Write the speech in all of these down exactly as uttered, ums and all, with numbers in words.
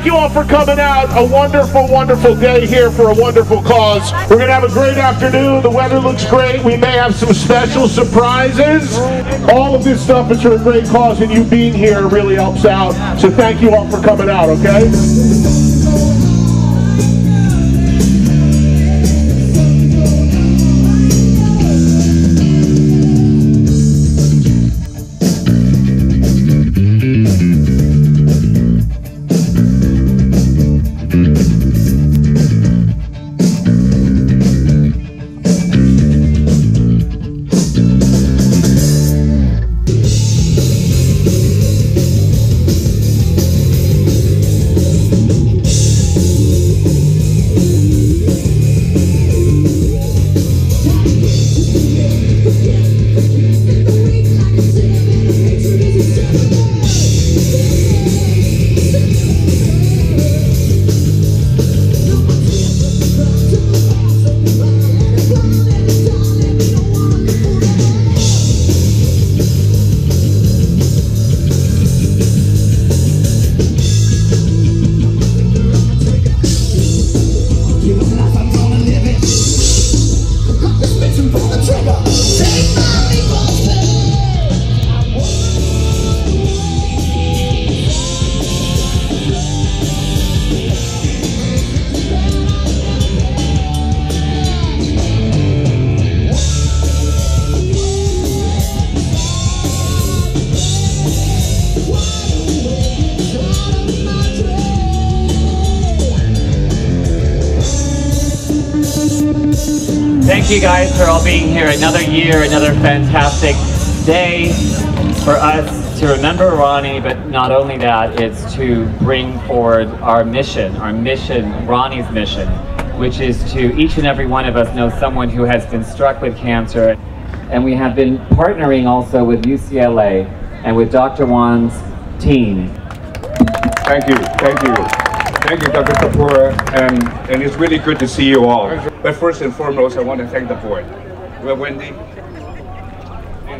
you all for coming out. A wonderful, wonderful day here for a wonderful cause. We're going to have a great afternoon. The weather looks great. We may have some special surprises. All of this stuff is for a great cause, and you being here really helps out. So thank you all for coming out, okay? Thank you guys for all being here. Another year, another fantastic day for us to remember Ronnie, but not only that, it's to bring forward our mission, our mission, Ronnie's mission, which is to each and every one of us know someone who has been struck with cancer. And we have been partnering also with U C L A and with Doctor Wan's team. Thank you, thank you. Thank you, Doctor Kapoor, and, and it's really good to see you all. But first and foremost, I want to thank the board. Well, Wendy, and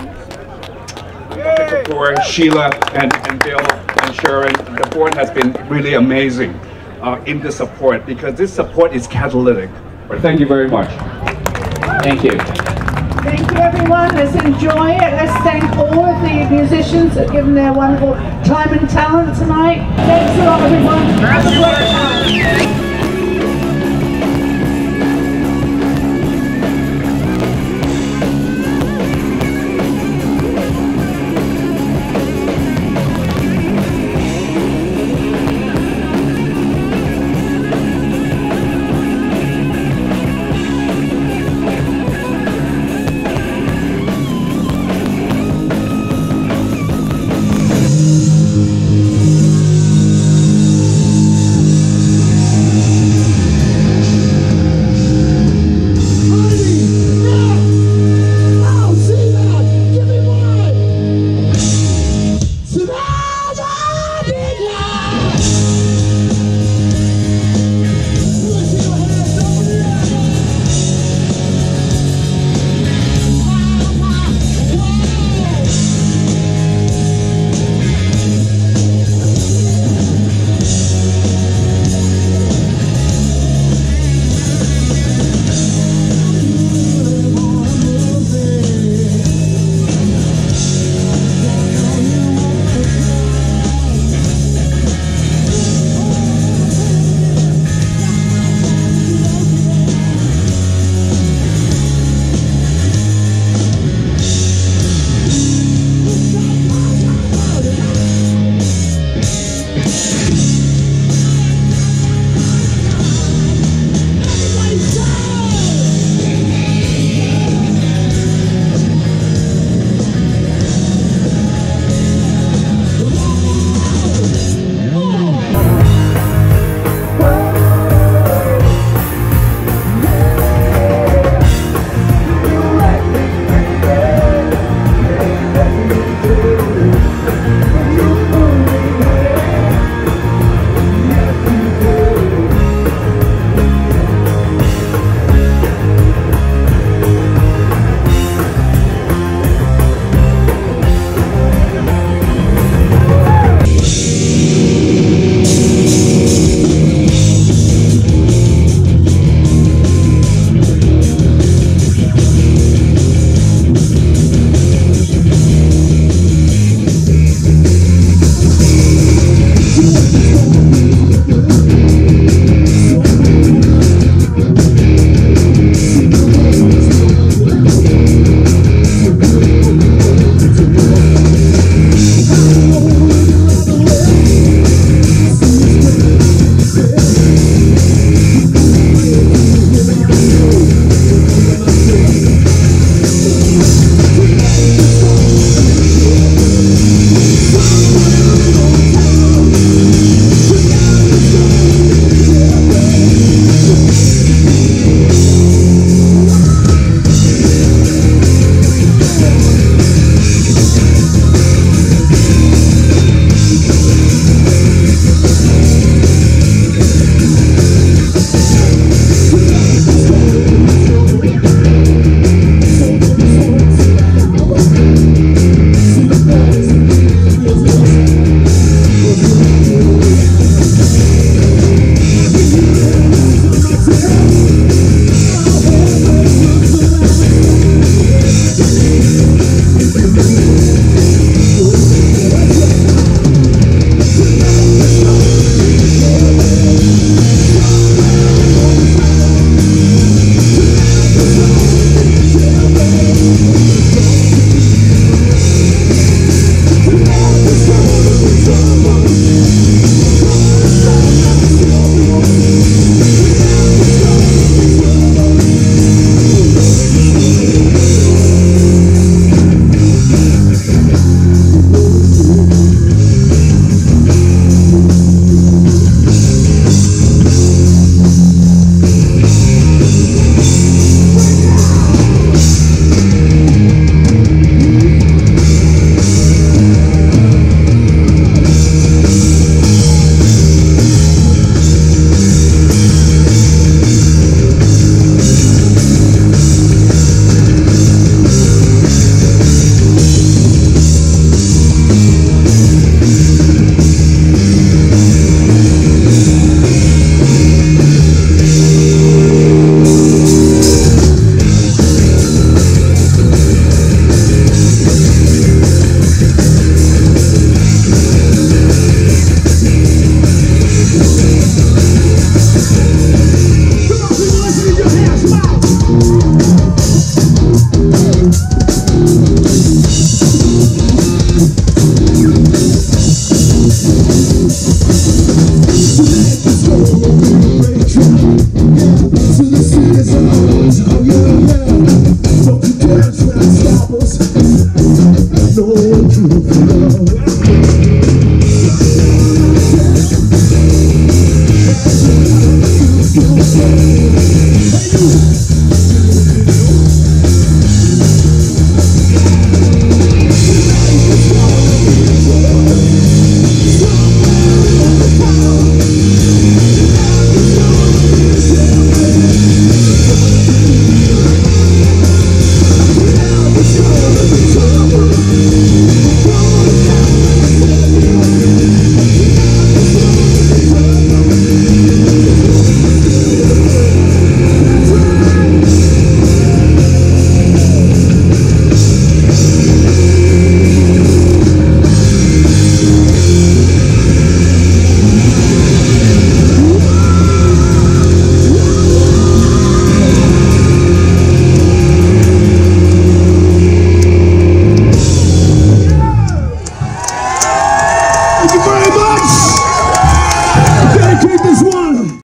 Doctor Kapoor, Sheila, and, and Bill, and Sharon. The board has been really amazing uh, in the support, because this support is catalytic. But thank you very much. Thank you. Thank you, everyone. Let's enjoy it. Let's thank all of the musicians that have given their wonderful time and talent tonight. Thanks a lot, everyone. Have a great time.